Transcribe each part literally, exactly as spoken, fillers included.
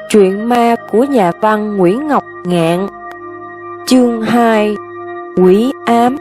Truyện ma của nhà văn Nguyễn Ngọc Ngạn. Chương hai. Quỷ ám.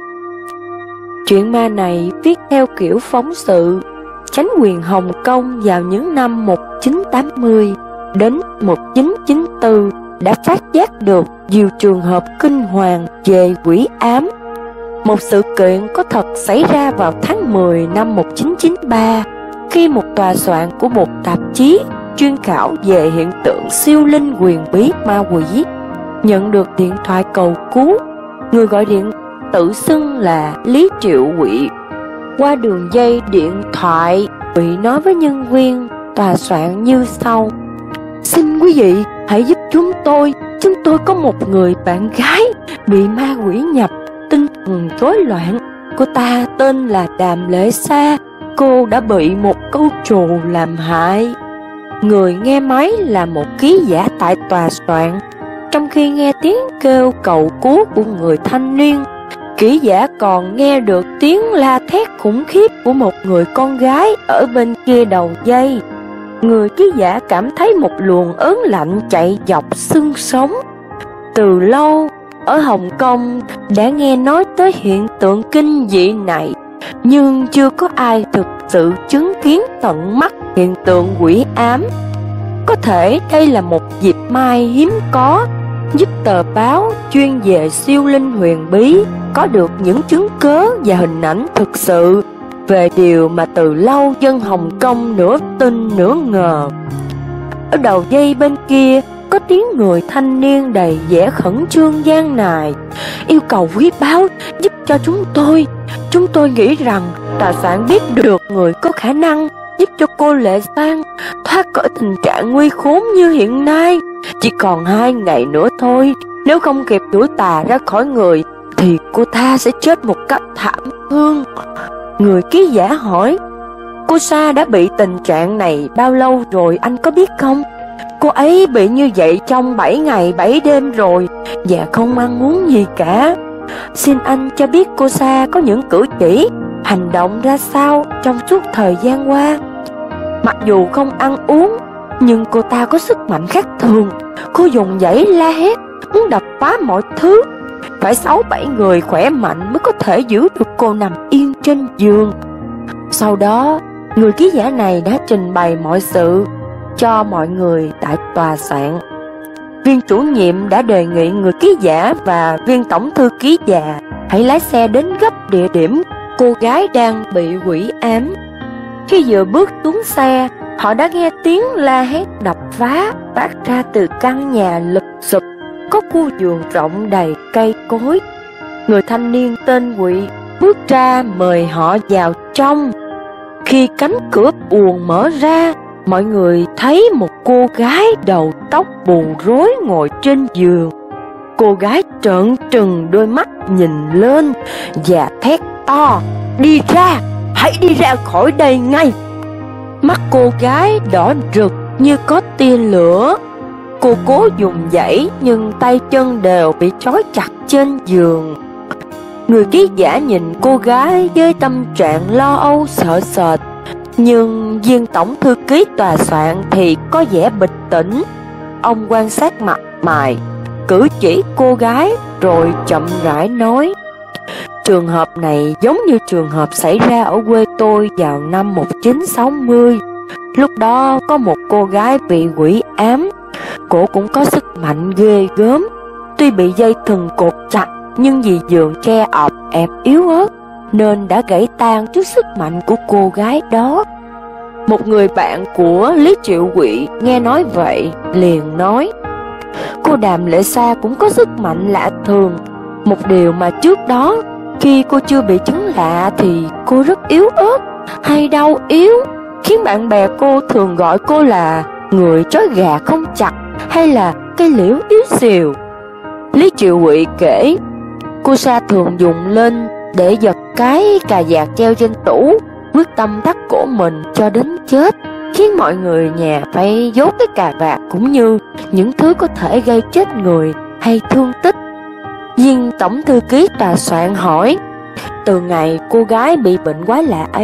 Truyện ma này viết theo kiểu phóng sự. Chánh quyền Hồng Kông vào những năm một nghìn chín trăm tám mươi đến một nghìn chín trăm chín mươi tư đã phát giác được nhiều trường hợp kinh hoàng về quỷ ám. Một sự kiện có thật xảy ra vào tháng mười năm một nghìn chín trăm chín mươi ba, khi một tòa soạn của một tạp chí chuyên khảo về hiện tượng siêu linh huyền bí ma quỷ nhận được điện thoại cầu cứu. Người gọi điện tự xưng là Lý Triệu Quỵ. Qua đường dây điện thoại, Quỵ nói với nhân viên tòa soạn như sau: "Xin quý vị hãy giúp chúng tôi. Chúng tôi có một người bạn gái bị ma quỷ nhập, tinh thần rối loạn. Cô ta tên là Đàm Lệ Sa. Cô đã bị một câu trù làm hại." Người nghe máy là một ký giả tại tòa soạn. Trong khi nghe tiếng kêu cầu cứu của người thanh niên, ký giả còn nghe được tiếng la thét khủng khiếp của một người con gái ở bên kia đầu dây. Người ký giả cảm thấy một luồng ớn lạnh chạy dọc xương sống. Từ lâu, ở Hồng Kông đã nghe nói tới hiện tượng kinh dị này, nhưng chưa có ai thực sự chứng kiến tận mắt hiện tượng quỷ ám. Có thể đây là một dịp may hiếm có, giúp tờ báo chuyên về siêu linh huyền bí có được những chứng cớ và hình ảnh thực sự về điều mà từ lâu dân Hồng Kông nửa tin nửa ngờ. Ở đầu dây bên kia có tiếng người thanh niên đầy vẻ khẩn trương gian nài, yêu cầu quý báo giúp cho chúng tôi. Chúng tôi nghĩ rằng tòa soạn biết được người có khả năng giúp cho cô Lệ Sang thoát khỏi tình trạng nguy khốn như hiện nay. Chỉ còn hai ngày nữa thôi, nếu không kịp đuổi tà ra khỏi người thì cô ta sẽ chết một cách thảm thương. Người ký giả hỏi: "Cô Sa đã bị tình trạng này bao lâu rồi anh có biết không?" "Cô ấy bị như vậy trong bảy ngày bảy đêm rồi, và không ăn uống gì cả." "Xin anh cho biết cô Sa có những cử chỉ, hành động ra sao trong suốt thời gian qua?" "Mặc dù không ăn uống, nhưng cô ta có sức mạnh khác thường. Cô dùng dãy la hét, muốn đập phá mọi thứ. Phải sáu bảy người khỏe mạnh mới có thể giữ được cô nằm yên trên giường." Sau đó, người ký giả này đã trình bày mọi sự cho mọi người tại tòa soạn. Viên chủ nhiệm đã đề nghị người ký giả và viên tổng thư ký già hãy lái xe đến gấp địa điểm cô gái đang bị quỷ ám. Khi vừa bước xuống xe, họ đã nghe tiếng la hét đập phá phát ra từ căn nhà lụp xụp có khu vườn rộng đầy cây cối. Người thanh niên tên Quỵ bước ra mời họ vào trong. Khi cánh cửa buồng mở ra, mọi người thấy một cô gái đầu tóc bù rối ngồi trên giường. Cô gái trợn trừng đôi mắt nhìn lên và thét to: "Đi ra! Hãy đi ra khỏi đây ngay!" Mắt cô gái đỏ rực như có tia lửa. Cô cố dùng dãy nhưng tay chân đều bị trói chặt trên giường. Người ký giả nhìn cô gái với tâm trạng lo âu sợ sệt, nhưng viên tổng thư ký tòa soạn thì có vẻ bình tĩnh. Ông quan sát mặt mày, cử chỉ cô gái rồi chậm rãi nói: "Trường hợp này giống như trường hợp xảy ra ở quê tôi vào năm một nghìn chín trăm sáu mươi. Lúc đó có một cô gái bị quỷ ám. Cô cũng có sức mạnh ghê gớm. Tuy bị dây thừng cột chặt, nhưng vì giường tre ọp ẹp yếu ớt nên đã gãy tan trước sức mạnh của cô gái đó." Một người bạn của Lý Triệu Quỵ nghe nói vậy liền nói: "Cô Đàm Lệ Sa cũng có sức mạnh lạ thường. Một điều mà trước đó, khi cô chưa bị chứng lạ thì cô rất yếu ớt hay đau yếu, khiến bạn bè cô thường gọi cô là người trói gà không chặt hay là cây liễu yếu xìu." Lý Triệu Quỵ kể: "Cô Sa thường dùng lên để giật cái cà vạt treo trên tủ, quyết tâm thắt cổ mình cho đến chết, khiến mọi người nhà phải dốt cái cà vạt cũng như những thứ có thể gây chết người hay thương tích." Viên tổng thư ký tòa soạn hỏi: "Từ ngày cô gái bị bệnh quái lạ ấy,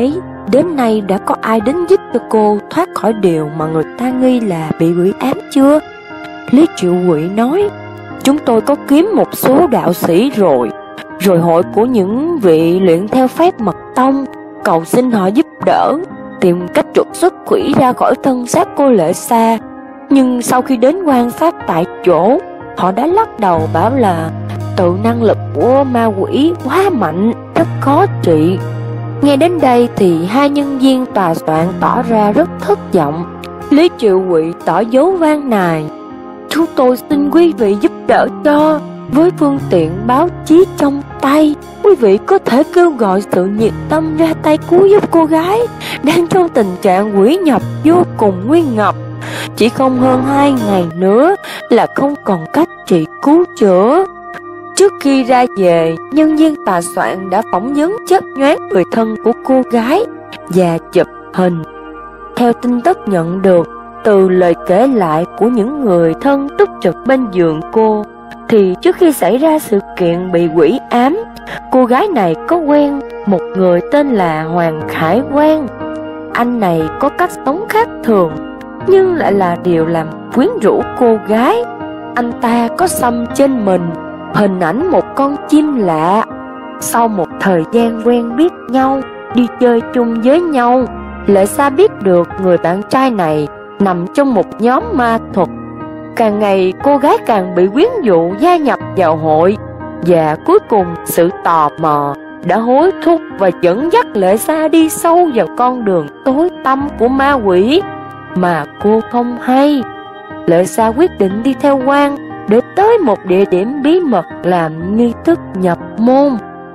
đến nay đã có ai đến giúp cho cô thoát khỏi điều mà người ta nghi là bị quỷ ám chưa? Lý Triệu Quỷ nói, chúng tôi có kiếm một số đạo sĩ rồi, rồi hội của những vị luyện theo phép mật tông, cầu xin họ giúp đỡ, tìm cách trục xuất quỷ ra khỏi thân xác cô Lệ Sa. Nhưng sau khi đến quan sát tại chỗ, họ đã lắc đầu bảo là tự năng lực của ma quỷ quá mạnh, rất khó trị. Nghe đến đây thì hai nhân viên tòa soạn tỏ ra rất thất vọng. Lý Triệu Quỷ tỏ dấu van nài, chúng tôi xin quý vị giúp đỡ cho. Với phương tiện báo chí trong tay, quý vị có thể kêu gọi sự nhiệt tâm ra tay cứu giúp cô gái đang trong tình trạng quỷ nhập vô cùng nguy ngập. Chỉ không hơn hai ngày nữa là không còn cách trị cứu chữa. Trước khi ra về, nhân viên tòa soạn đã phỏng vấn chớp nhoáng người thân của cô gái và chụp hình. Theo tin tức nhận được từ lời kể lại của những người thân túc trực bên giường cô, thì trước khi xảy ra sự kiện bị quỷ ám, cô gái này có quen một người tên là Hoàng Khải Quang. Anh này có cách sống khác thường, nhưng lại là điều làm quyến rũ cô gái. Anh ta có xăm trên mình hình ảnh một con chim lạ. Sau một thời gian quen biết nhau, đi chơi chung với nhau, Lệ Sa biết được người bạn trai này nằm trong một nhóm ma thuật. Càng ngày cô gái càng bị quyến dụ gia nhập vào hội, và cuối cùng sự tò mò đã hối thúc và dẫn dắt Lệ Sa đi sâu vào con đường tối tăm của ma quỷ mà cô không hay. Lệ Sa quyết định đi theo Quang để tới một địa điểm bí mật làm nghi thức nhập môn.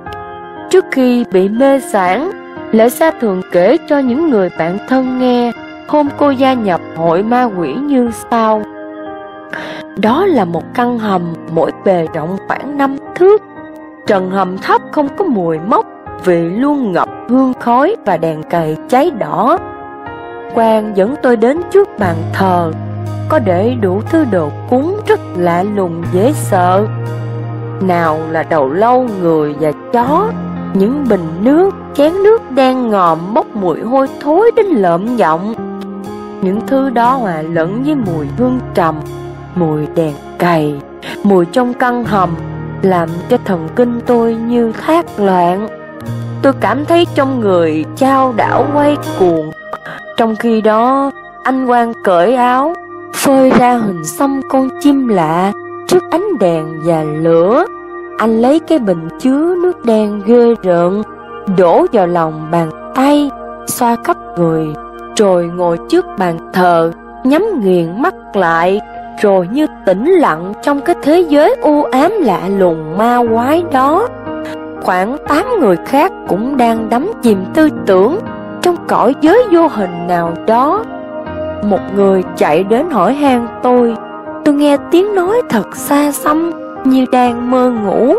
Trước khi bị mê sảng, Lệ Sa thường kể cho những người bạn thân nghe hôm cô gia nhập hội ma quỷ như sau. Đó là một căn hầm mỗi bề rộng khoảng năm thước. Trần hầm thấp không có mùi mốc vì luôn ngập hương khói và đèn cầy cháy đỏ. Quang dẫn tôi đến trước bàn thờ, có để đủ thứ đồ cúng rất lạ lùng dễ sợ. Nào là đầu lâu người và chó, những bình nước, chén nước đen ngòm bốc mùi hôi thối đến lợm giọng. Những thứ đó hòa lẫn với mùi hương trầm, mùi đèn cầy, mùi trong căn hầm, làm cho thần kinh tôi như thác loạn. Tôi cảm thấy trong người chao đảo quay cuồng. Trong khi đó, anh Quang cởi áo, phơi ra hình xăm con chim lạ trước ánh đèn và lửa. Anh lấy cái bình chứa nước đen ghê rợn, đổ vào lòng bàn tay, xoa khắp người, rồi ngồi trước bàn thờ, nhắm nghiền mắt lại, rồi như tĩnh lặng trong cái thế giới u ám lạ lùng ma quái đó. Khoảng tám người khác cũng đang đắm chìm tư tưởng trong cõi giới vô hình nào đó. Một người chạy đến hỏi han tôi. Tôi nghe tiếng nói thật xa xăm như đang mơ ngủ.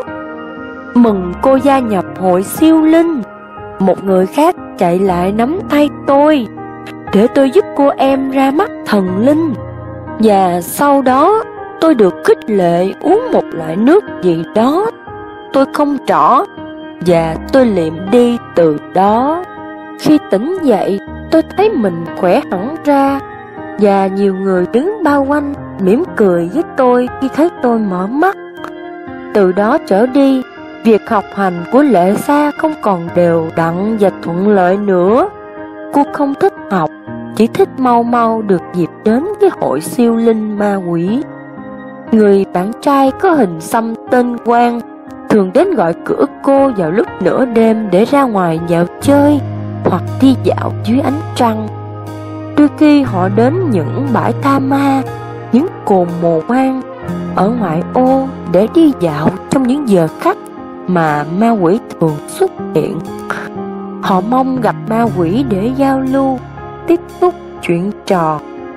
Mừng cô gia nhập hội siêu linh. Một người khác chạy lại nắm tay tôi, để tôi giúp cô em ra mắt thần linh. Và sau đó tôi được khích lệ uống một loại nước gì đó. Tôi không rõ, và tôi liệm đi từ đó. Khi tỉnh dậy, tôi thấy mình khỏe hẳn ra, và nhiều người đứng bao quanh mỉm cười với tôi khi thấy tôi mở mắt. Từ đó trở đi, việc học hành của Lệ Sa không còn đều đặn và thuận lợi nữa. Cô không thích học, chỉ thích mau mau được dịp đến với hội siêu linh ma quỷ. Người bạn trai có hình xăm tên Quang thường đến gọi cửa cô vào lúc nửa đêm để ra ngoài dạo chơi hoặc đi dạo dưới ánh trăng. Đôi khi họ đến những bãi tha ma, những cồn mồ hoang ở ngoại ô để đi dạo trong những giờ khắc mà ma quỷ thường xuất hiện. Họ mong gặp ma quỷ để giao lưu, tiếp xúc chuyện trò.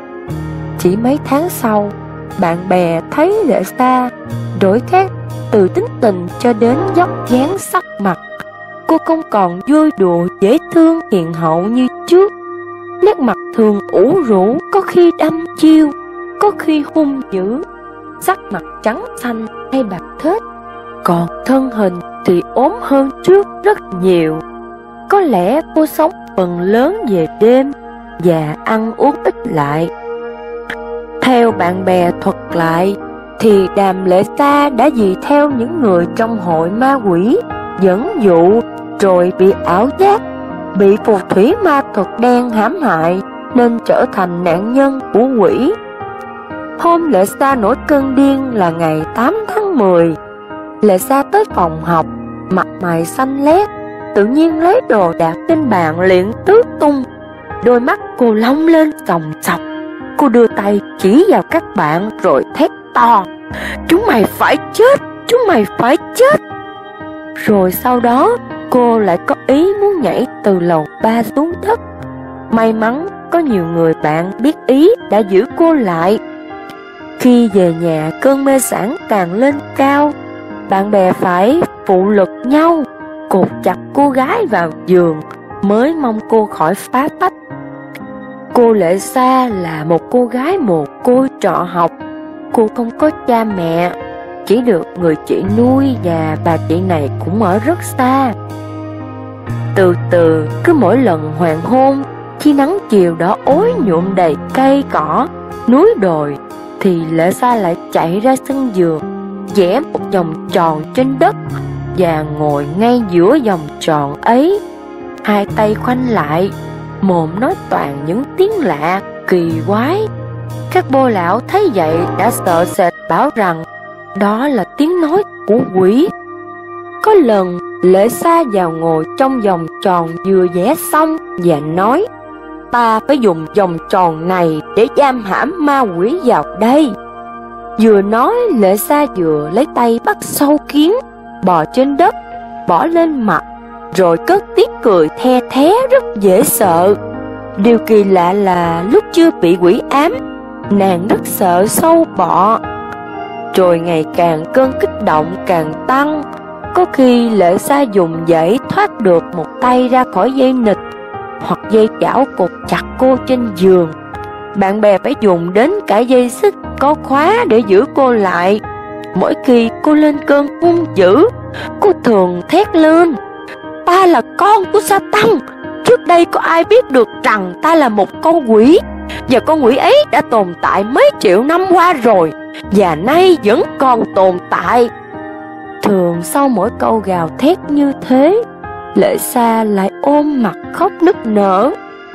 Chỉ mấy tháng sau, bạn bè thấy Lệ Sa đổi khác từ tính tình cho đến vóc dáng sắc mặt. Cô không còn vui đùa dễ thương hiền hậu như trước. Nét mặt thường ủ rũ, có khi đăm chiêu, có khi hung dữ, sắc mặt trắng xanh hay bạc thết. Còn thân hình thì ốm hơn trước rất nhiều. Có lẽ cô sống phần lớn về đêm và ăn uống ít lại. Theo bạn bè thuật lại, thì Đàm Lệ Sa đã vì theo những người trong hội ma quỷ dẫn dụ, rồi bị ảo giác, bị phù thủy ma thuật đen hãm hại, nên trở thành nạn nhân của quỷ. Hôm Lệ Sa nổi cơn điên là ngày tám tháng mười. Lệ Sa tới phòng học, mặt mày xanh lét, tự nhiên lấy đồ đạc trên bàn liền tứ tung. Đôi mắt cô long lên sòng sọc. Cô đưa tay chỉ vào các bạn rồi thét to: "Chúng mày phải chết! Chúng mày phải chết!" Rồi sau đó cô lại có ý muốn nhảy từ lầu ba xuống đất. May mắn có nhiều người bạn biết ý đã giữ cô lại. Khi về nhà, cơn mê sảng càng lên cao. Bạn bè phải phụ lực nhau cột chặt cô gái vào giường mới mong cô khỏi phá phách. Cô Lệ Sa là một cô gái mồ côi trọ học. Cô không có cha mẹ, chỉ được người chị nuôi, và bà chị này cũng ở rất xa. Từ từ, cứ mỗi lần hoàng hôn, khi nắng chiều đỏ ối nhuộm đầy cây cỏ, núi đồi, thì Lệ Sa lại chạy ra sân vườn, vẽ một vòng tròn trên đất và ngồi ngay giữa vòng tròn ấy, hai tay khoanh lại, mồm nói toàn những tiếng lạ kỳ quái. Các bô lão thấy vậy đã sợ sệt bảo rằng đó là tiếng nói của quỷ. Có lần Lệ Sa vào ngồi trong vòng tròn vừa vẽ xong và nói: "Ta phải dùng vòng tròn này để giam hãm ma quỷ vào đây." Vừa nói, Lệ Sa vừa lấy tay bắt sâu kiến bò trên đất, bỏ lên mặt, rồi cất tiếng cười the thé rất dễ sợ. Điều kỳ lạ là lúc chưa bị quỷ ám, nàng rất sợ sâu bọ. Rồi ngày càng cơn kích động càng tăng. Có khi Lệ Sa dùng dãy thoát được một tay ra khỏi dây nịt hoặc dây chảo cột chặt cô trên giường. Bạn bè phải dùng đến cả dây xích có khóa để giữ cô lại. Mỗi khi cô lên cơn hung dữ, cô thường thét lên: "Ta là con của Satan. Trước đây có ai biết được rằng ta là một con quỷ, và con quỷ ấy đã tồn tại mấy triệu năm qua rồi, và nay vẫn còn tồn tại." Thường sau mỗi câu gào thét như thế, Lệ Sa lại ôm mặt khóc nức nở.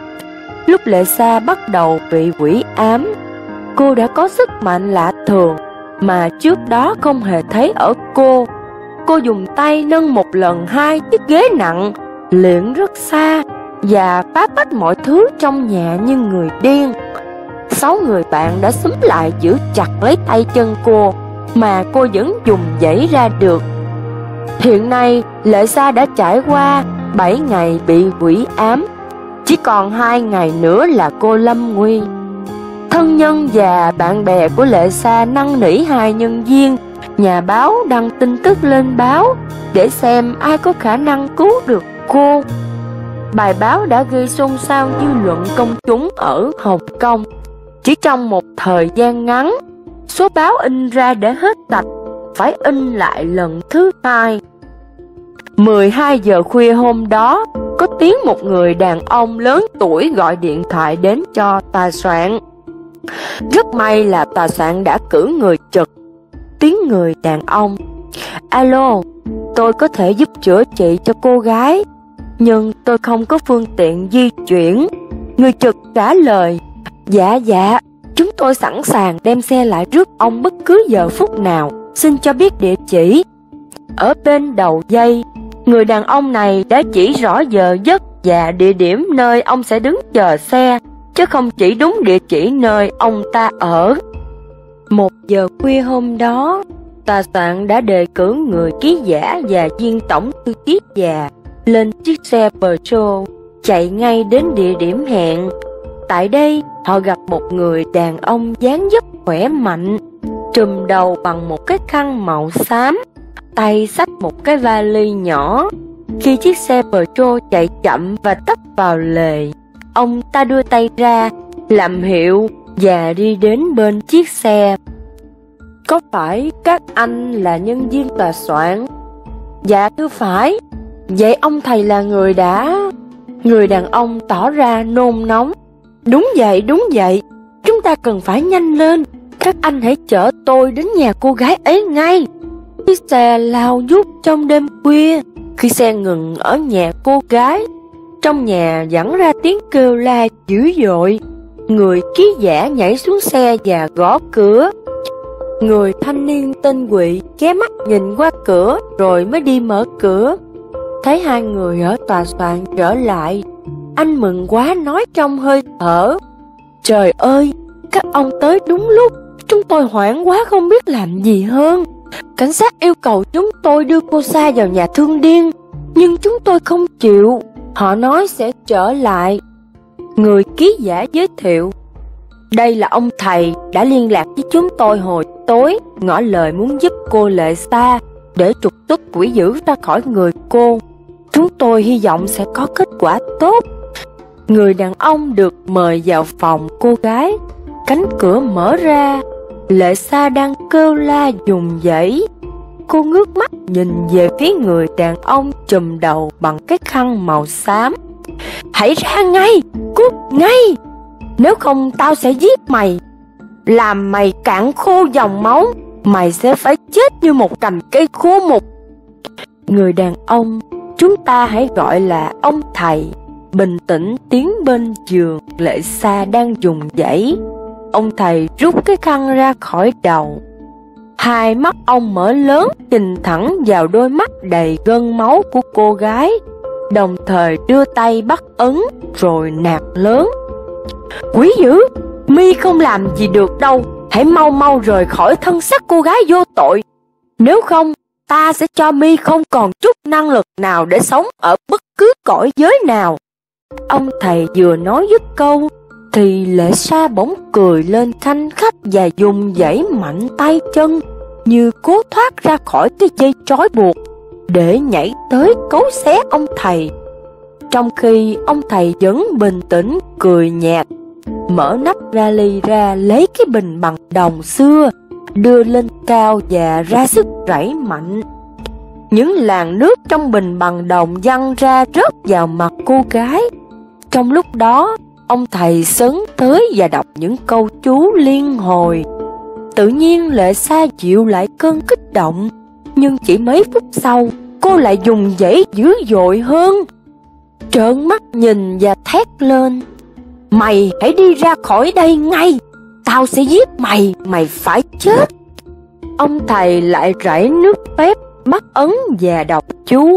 Lúc Lệ Sa bắt đầu bị quỷ ám, cô đã có sức mạnh lạ thường mà trước đó không hề thấy ở cô. Cô dùng tay nâng một lần hai chiếc ghế nặng, liệng rất xa, và phá phách mọi thứ trong nhà như người điên. Sáu người bạn đã xúm lại giữ chặt lấy tay chân cô, mà cô vẫn dùng dãy ra được. Hiện nay, Lệ Sa đã trải qua bảy ngày bị quỷ ám. Chỉ còn hai ngày nữa là cô lâm nguy. Thân nhân và bạn bè của Lệ Sa năn nỉ hai nhân viên nhà báo đăng tin tức lên báo để xem ai có khả năng cứu được cô. Bài báo đã gây xôn xao dư luận công chúng ở Hồng Kông. Chỉ trong một thời gian ngắn, số báo in ra để hết sạch, phải in lại lần thứ hai. mười hai giờ khuya hôm đó, có tiếng một người đàn ông lớn tuổi gọi điện thoại đến cho tòa soạn. Rất may là tòa soạn đã cử người trực. Tiếng người đàn ông: "Alo, tôi có thể giúp chữa trị cho cô gái, nhưng tôi không có phương tiện di chuyển." Người trực trả lời: "Dạ dạ, chúng tôi sẵn sàng đem xe lại rước ông bất cứ giờ phút nào, xin cho biết địa chỉ." Ở bên đầu dây, người đàn ông này đã chỉ rõ giờ giấc và địa điểm nơi ông sẽ đứng chờ xe, chứ không chỉ đúng địa chỉ nơi ông ta ở. Một giờ khuya hôm đó, tòa soạn đã đề cử người ký giả và viên tổng thư ký già lên chiếc xe Peugeot chạy ngay đến địa điểm hẹn. Tại đây, họ gặp một người đàn ông dáng dấp khỏe mạnh, trùm đầu bằng một cái khăn màu xám, tay xách một cái vali nhỏ. Khi chiếc xe Peugeot chạy chậm và tấp vào lề, ông ta đưa tay ra làm hiệu và đi đến bên chiếc xe. "Có phải các anh là nhân viên tòa soạn?" "Dạ thưa phải." "Vậy ông thầy là người đã..." Người đàn ông tỏ ra nôn nóng. Đúng vậy, đúng vậy, chúng ta cần phải nhanh lên. Các anh hãy chở tôi đến nhà cô gái ấy ngay. Chiếc xe lao vút trong đêm khuya. Khi xe ngừng ở nhà cô gái, trong nhà vẳng ra tiếng kêu la dữ dội. Người ký giả nhảy xuống xe và gõ cửa. Người thanh niên tên Quỵ ghé mắt nhìn qua cửa rồi mới đi mở cửa. Thấy hai người ở tòa soạn trở lại, anh mừng quá nói trong hơi thở: Trời ơi, các ông tới đúng lúc, chúng tôi hoảng quá không biết làm gì hơn. Cảnh sát yêu cầu chúng tôi đưa cô Sa vào nhà thương điên, nhưng chúng tôi không chịu, họ nói sẽ trở lại. Người ký giả giới thiệu: Đây là ông thầy đã liên lạc với chúng tôi hồi tối, ngỏ lời muốn giúp cô Lệ Sa để trục xuất quỷ dữ ra khỏi người cô. Chúng tôi hy vọng sẽ có kết quả tốt. Người đàn ông được mời vào phòng cô gái. Cánh cửa mở ra. Lệ Sa đang kêu la dùng dãy. Cô ngước mắt nhìn về phía người đàn ông trùm đầu bằng cái khăn màu xám. Hãy ra ngay, cút ngay, nếu không tao sẽ giết mày, làm mày cạn khô dòng máu, mày sẽ phải chết như một cành cây khô mục. Người đàn ông, chúng ta hãy gọi là ông thầy, bình tĩnh tiến bên giường Lệ Sa đang dùng dãy. Ông thầy rút cái khăn ra khỏi đầu. Hai mắt ông mở lớn nhìn thẳng vào đôi mắt đầy gân máu của cô gái, đồng thời đưa tay bắt ấn rồi nạt lớn: Quỷ dữ, mi không làm gì được đâu, hãy mau mau rời khỏi thân xác cô gái vô tội, nếu không ta sẽ cho mi không còn chút năng lực nào để sống ở bất cứ cõi giới nào. Ông thầy vừa nói dứt câu thì Lệ Sa bỗng cười lên khanh khách và dùng dãy mạnh tay chân như cố thoát ra khỏi cái dây trói buộc để nhảy tới cấu xé ông thầy. Trong khi ông thầy vẫn bình tĩnh cười nhạt, mở nắp vali ra lấy cái bình bằng đồng xưa, đưa lên cao và ra sức rảy mạnh. Những làn nước trong bình bằng đồng văng ra rớt vào mặt cô gái. Trong lúc đó, ông thầy sấn tới và đọc những câu chú liên hồi. Tự nhiên Lệ Sa dịu lại cơn kích động, nhưng chỉ mấy phút sau, cô lại dùng dãy dữ dội hơn. Trợn mắt nhìn và thét lên: Mày hãy đi ra khỏi đây ngay, tao sẽ giết mày, mày phải chết. Ông thầy lại rải nước phép, bắt ấn và đọc chú.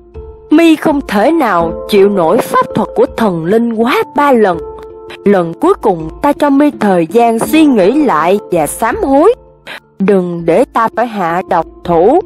Mi không thể nào chịu nổi pháp thuật của thần linh quá ba lần. Lần cuối cùng ta cho mi thời gian suy nghĩ lại và sám hối. Đừng để ta phải hạ độc thủ.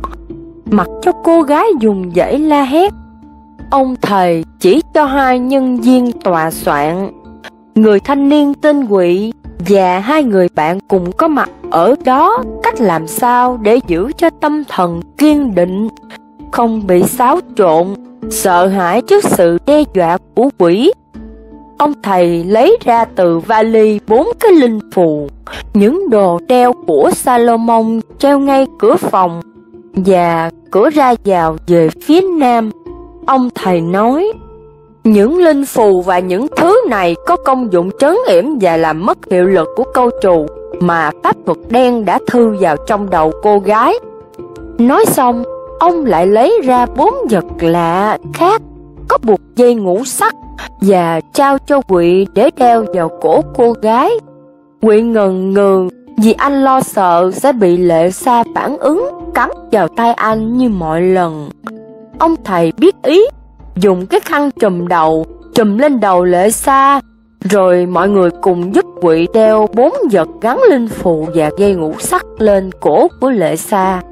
Mặc cho cô gái dùng dãy la hét, ông thầy chỉ cho hai nhân viên tòa soạn, người thanh niên tên Quỵ và hai người bạn cùng có mặt ở đó, cách làm sao để giữ cho tâm thần kiên định, không bị xáo trộn, sợ hãi trước sự đe dọa của quỷ. Ông thầy lấy ra từ vali bốn cái linh phù, những đồ đeo của Salomon treo ngay cửa phòng và cửa ra vào về phía nam. Ông thầy nói: Những linh phù và những thứ này có công dụng trấn yểm và làm mất hiệu lực của câu trù mà pháp thuật đen đã thư vào trong đầu cô gái. Nói xong, ông lại lấy ra bốn vật lạ khác, có buộc dây ngũ sắc, và trao cho Quỵ để đeo vào cổ cô gái. Quỵ ngần ngừ vì anh lo sợ sẽ bị Lệ Sa phản ứng cắn vào tay anh như mọi lần. Ông thầy biết ý, dùng cái khăn trùm đầu trùm lên đầu Lệ Sa, rồi mọi người cùng giúp Quỵ đeo bốn vật gắn linh phù và dây ngũ sắc lên cổ của Lệ Sa.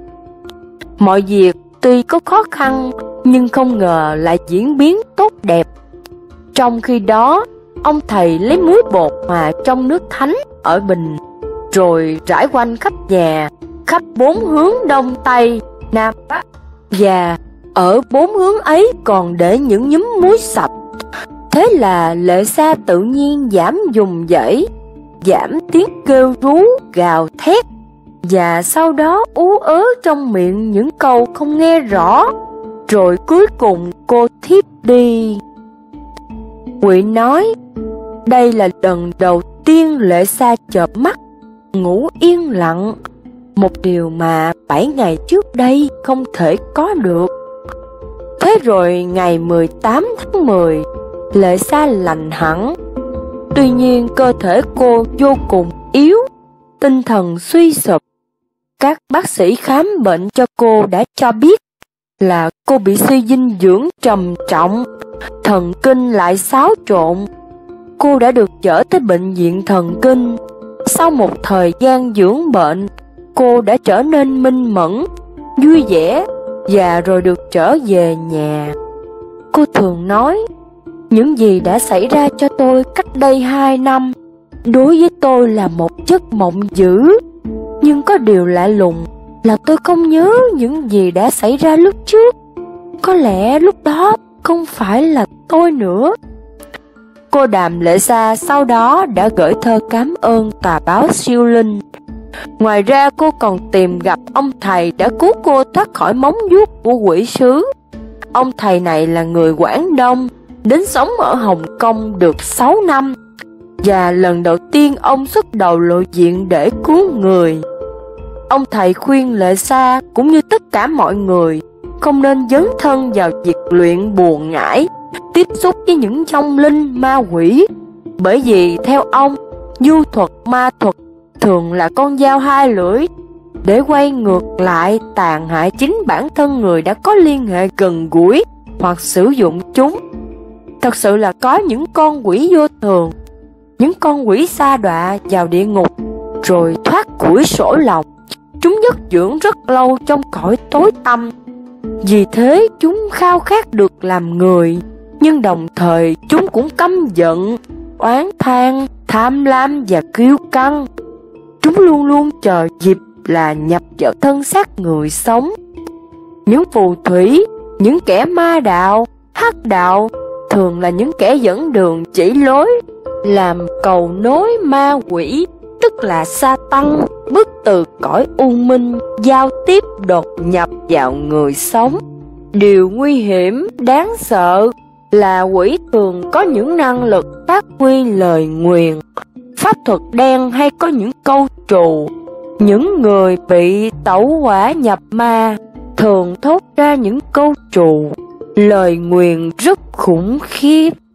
Mọi việc tuy có khó khăn nhưng không ngờ lại diễn biến tốt đẹp. Trong khi đó, ông thầy lấy muối bột hòa trong nước thánh ở bình, rồi rải quanh khắp nhà, khắp bốn hướng đông tây, nam bắc, và ở bốn hướng ấy còn để những nhúm muối sạch. Thế là Lệ Sa tự nhiên giảm dùng dãy, giảm tiếng kêu rú, gào thét, và sau đó ú ớ trong miệng những câu không nghe rõ, rồi cuối cùng cô thiếp đi. Quỷ nói, đây là lần đầu tiên Lệ Sa chợp mắt, ngủ yên lặng, một điều mà bảy ngày trước đây không thể có được. Thế rồi ngày mười tám tháng mười, Lệ Sa lành hẳn. Tuy nhiên cơ thể cô vô cùng yếu, tinh thần suy sụp. Các bác sĩ khám bệnh cho cô đã cho biết là cô bị suy dinh dưỡng trầm trọng, thần kinh lại xáo trộn. Cô đã được chở tới bệnh viện thần kinh. Sau một thời gian dưỡng bệnh, cô đã trở nên minh mẫn, vui vẻ và rồi được trở về nhà. Cô thường nói, những gì đã xảy ra cho tôi cách đây hai năm, đối với tôi là một giấc mộng dữ. Nhưng có điều lạ lùng là tôi không nhớ những gì đã xảy ra lúc trước. Có lẽ lúc đó không phải là tôi nữa. Cô Đàm Lệ Sa sau đó đã gửi thơ cảm ơn tòa báo Siêu Linh. Ngoài ra cô còn tìm gặp ông thầy đã cứu cô thoát khỏi móng vuốt của quỷ sứ. Ông thầy này là người Quảng Đông, đến sống ở Hồng Kông được sáu năm, và lần đầu tiên ông xuất đầu lộ diện để cứu người. Ông thầy khuyên Lệ Sa cũng như tất cả mọi người không nên dấn thân vào việc luyện bùa ngải, tiếp xúc với những vong linh ma quỷ, bởi vì theo ông, du thuật ma thuật thường là con dao hai lưỡi, để quay ngược lại tàn hại chính bản thân người đã có liên hệ gần gũi hoặc sử dụng chúng. Thật sự là có những con quỷ vô thường, những con quỷ sa đọa vào địa ngục rồi thoát củi sổ lòng. Chúng nhất dưỡng rất lâu trong cõi tối tăm. Vì thế chúng khao khát được làm người, nhưng đồng thời chúng cũng căm giận, oán than, tham lam và kiêu căng. Chúng luôn luôn chờ dịp là nhập vào thân xác người sống. Những phù thủy, những kẻ ma đạo, hắc đạo thường là những kẻ dẫn đường chỉ lối, làm cầu nối ma quỷ, tức là sa tăng, bước từ cõi u minh giao tiếp đột nhập vào người sống. Điều nguy hiểm, đáng sợ là quỷ thường có những năng lực phát huy lời nguyền, pháp thuật đen hay có những câu trù. Những người bị tẩu hỏa nhập ma thường thốt ra những câu trù, lời nguyền rất khủng khiếp.